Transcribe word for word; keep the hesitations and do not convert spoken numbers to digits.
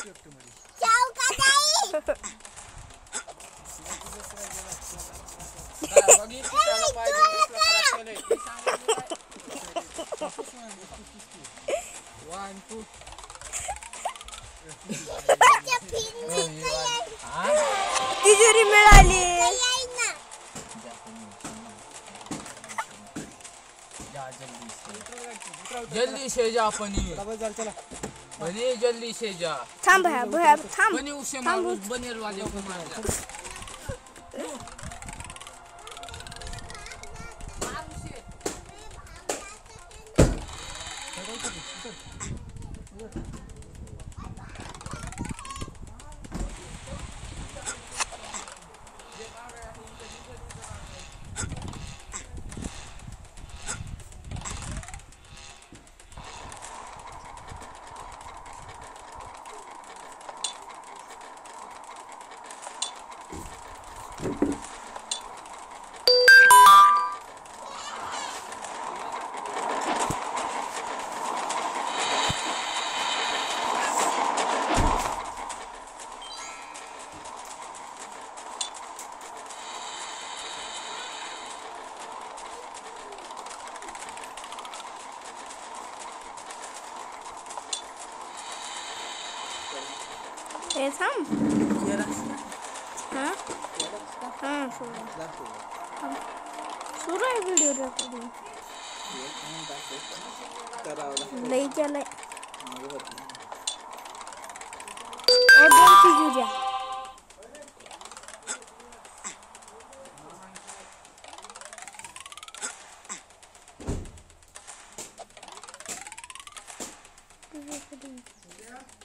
जाऊ का ताई? वन टू तिजोरी मिळाली. जल्दी से जा पनी बनी जल्दी से जा. थांब भया भया थांब. बनी उसे मारो बनेर वाले को मार. हे थांब. हां हां सुरू सुरू आहे व्हिडिओ रेकॉर्डिंग. लई केलंय. ओ दोन तिजोऱ्या. तुझ्याकडे